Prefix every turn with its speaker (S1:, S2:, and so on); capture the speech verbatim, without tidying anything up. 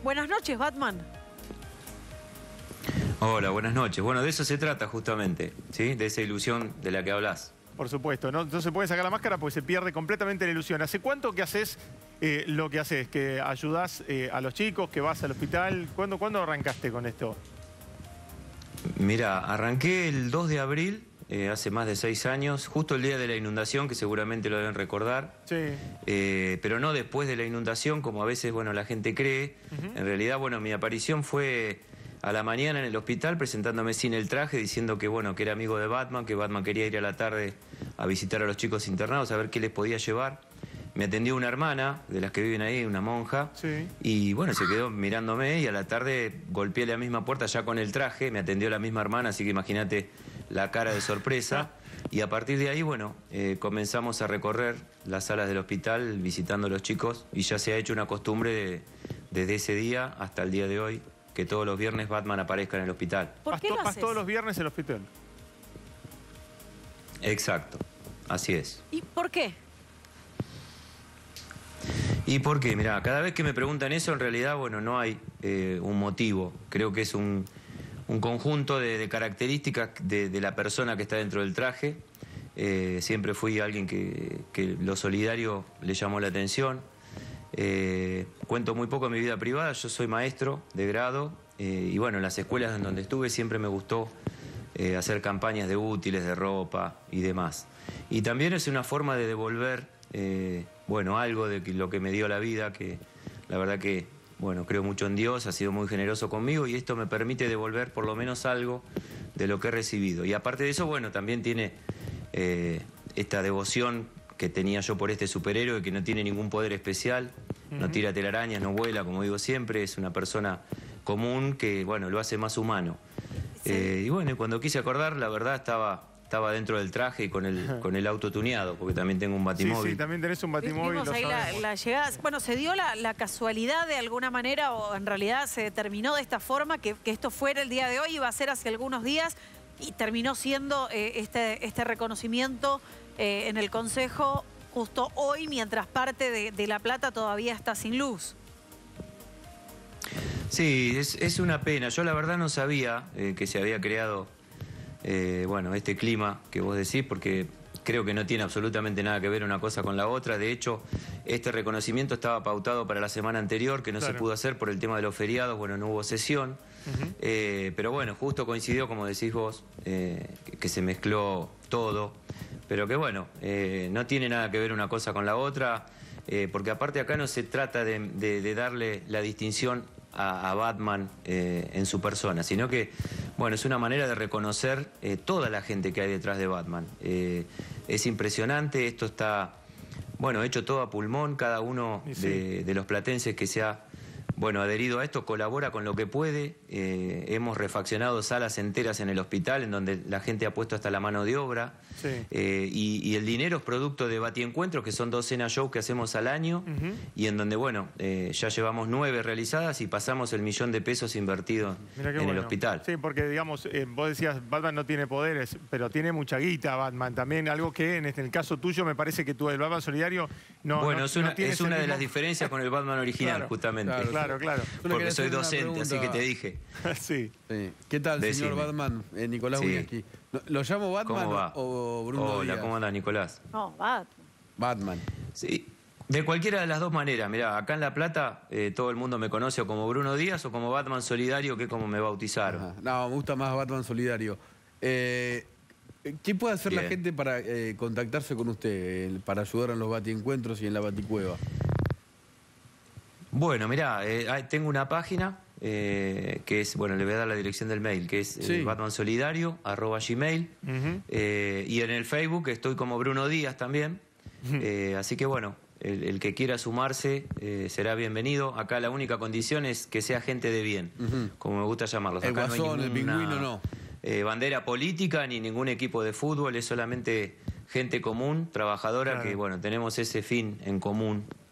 S1: Buenas noches, Batman.
S2: Hola, buenas noches. Bueno, de eso se trata justamente, ¿sí? De esa ilusión de la que hablas.
S3: Por supuesto, no, no se puede sacar la máscara porque se pierde completamente la ilusión. ¿Hace cuánto que haces eh, lo que haces? ¿Que ayudás eh, a los chicos, que vas al hospital? ¿Cuándo, ¿Cuándo arrancaste con esto?
S2: Mira, arranqué el dos de abril, eh, hace más de seis años, justo el día de la inundación, que seguramente lo deben recordar.
S3: Sí.
S2: Eh, pero no después de la inundación, como a veces, bueno, la gente cree. Uh-huh. En realidad, bueno, mi aparición fue a la mañana en el hospital, presentándome sin el traje, diciendo que, bueno, que era amigo de Batman, que Batman quería ir a la tarde a visitar a los chicos internados, a ver qué les podía llevar. Me atendió una hermana, de las que viven ahí, una monja,
S3: sí.
S2: Y bueno, se quedó mirándome y a la tarde golpeé la misma puerta ya con el traje, me atendió la misma hermana, así que imagínate la cara de sorpresa. Y a partir de ahí, bueno, eh, comenzamos a recorrer las salas del hospital visitando a los chicos y ya se ha hecho una costumbre de, desde ese día hasta el día de hoy, que todos los viernes Batman aparezca en el hospital.
S1: ¿Por qué lo haces?
S3: Vas todos los viernes al hospital.
S2: Exacto, así es.
S1: ¿Y por qué?
S2: ¿Y por qué? Mirá, cada vez que me preguntan eso, en realidad, bueno, no hay eh, un motivo. Creo que es un, un conjunto de, de características de, de la persona que está dentro del traje. Eh, siempre fui alguien que, que lo solidario le llamó la atención. Eh, cuento muy poco de mi vida privada, yo soy maestro de grado eh, y bueno, en las escuelas en donde estuve siempre me gustó eh, hacer campañas de útiles, de ropa y demás. Y también es una forma de devolver, eh, bueno, algo de lo que me dio la vida, que la verdad que, bueno, creo mucho en Dios, ha sido muy generoso conmigo y esto me permite devolver por lo menos algo de lo que he recibido. Y aparte de eso, bueno, también tiene eh, esta devoción que tenía yo por este superhéroe, que no tiene ningún poder especial, uh-huh. No tira telarañas, no vuela, como digo siempre, es una persona común que, bueno, lo hace más humano. Sí. Eh, y bueno, cuando quise acordar, la verdad estaba, estaba dentro del traje y con el, con el auto tuneado, porque también tengo un batimóvil.
S3: Sí, sí, también tenés un batimóvil.
S1: Vimos ahí la, la llegada. Bueno, ¿se dio la, la casualidad de alguna manera o en realidad se determinó de esta forma que, que esto fuera el día de hoy, iba a ser hace algunos días y terminó siendo eh, este, este reconocimiento Eh, en el Consejo justo hoy, mientras parte de, de La Plata todavía está sin luz?
S2: Sí, es, es una pena. Yo la verdad no sabía eh, que se había creado eh, bueno, este clima que vos decís, porque creo que no tiene absolutamente nada que ver una cosa con la otra. De hecho, este reconocimiento estaba pautado para la semana anterior, que no claro. se pudo hacer por el tema de los feriados, bueno, no hubo sesión. Uh-huh. eh, pero bueno, justo coincidió, como decís vos, eh, que, que se mezcló todo. Pero que bueno, eh, no tiene nada que ver una cosa con la otra, eh, porque aparte acá no se trata de, de, de darle la distinción a, a Batman eh, en su persona, sino que, bueno, es una manera de reconocer eh, toda la gente que hay detrás de Batman. Eh, es impresionante, esto está, bueno, hecho todo a pulmón, cada uno sí. de, de los platenses que se ha, bueno, adherido a esto, colabora con lo que puede. Eh, hemos refaccionado salas enteras en el hospital en donde la gente ha puesto hasta la mano de obra. Sí. Eh, y, y el dinero es producto de Batiencuentros, que son dos cena shows que hacemos al año, uh-huh. y en donde, bueno, eh, ya llevamos nueve realizadas y pasamos el millón de pesos invertido en bueno. el hospital.
S3: Sí, porque, digamos, eh, vos decías, Batman no tiene poderes, pero tiene mucha guita Batman también, algo que en, este, en el caso tuyo me parece que tú, el Batman solidario, no
S2: Bueno,
S3: no,
S2: es una,
S3: no
S2: es una de las diferencias con el Batman original,
S3: claro,
S2: justamente.
S3: Claro, claro. claro.
S2: Porque soy docente, así que te dije.
S3: sí.
S4: sí. ¿Qué tal,
S2: Decime.
S4: señor Batman? Eh, Nicolás
S2: sí.
S4: Buñaski. ¿Lo llamo Batman o Bruno
S2: Hola,
S4: Díaz?
S2: ¿cómo andás, Nicolás?
S1: No, Batman.
S4: Batman.
S2: Sí, de cualquiera de las dos maneras. Mirá, acá en La Plata eh, todo el mundo me conoce o como Bruno Díaz o como Batman Solidario, que es como me bautizaron.
S4: Ajá. No, me gusta más Batman Solidario. Eh, ¿Qué puede hacer Bien. la gente para eh, contactarse con usted, eh, para ayudar en los Batiencuentros y en la Baticueva?
S2: Bueno, mirá, eh, tengo una página eh, que es, bueno, le voy a dar la dirección del mail, que es sí. eh, batmansolidario arroba gmail, uh-huh. eh, y en el Facebook estoy como Bruno Díaz también, uh-huh. eh, así que bueno, el, el que quiera sumarse eh, será bienvenido. Acá la única condición es que sea gente de bien, uh-huh. como me gusta llamarlos.
S4: El
S2: Acá
S4: guasón,
S2: no hay ninguna,
S4: el pingüino no.
S2: Eh, bandera política ni ningún equipo de fútbol, es solamente gente común, trabajadora, claro. que bueno, tenemos ese fin en común